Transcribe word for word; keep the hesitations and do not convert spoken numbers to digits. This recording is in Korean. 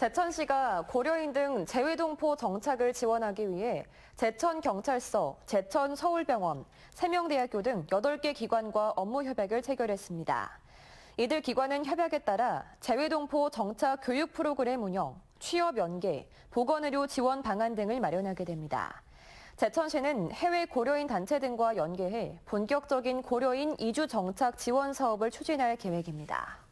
제천시가 고려인 등 재외동포 정착을 지원하기 위해 제천경찰서, 제천서울병원, 세명대학교 등 여덟 개 기관과 업무 협약을 체결했습니다. 이들 기관은 협약에 따라 재외동포 정착 교육 프로그램 운영, 취업 연계, 보건의료 지원 방안 등을 마련하게 됩니다. 제천시는 해외 고려인 단체 등과 연계해 본격적인 고려인 이주 정착 지원 사업을 추진할 계획입니다.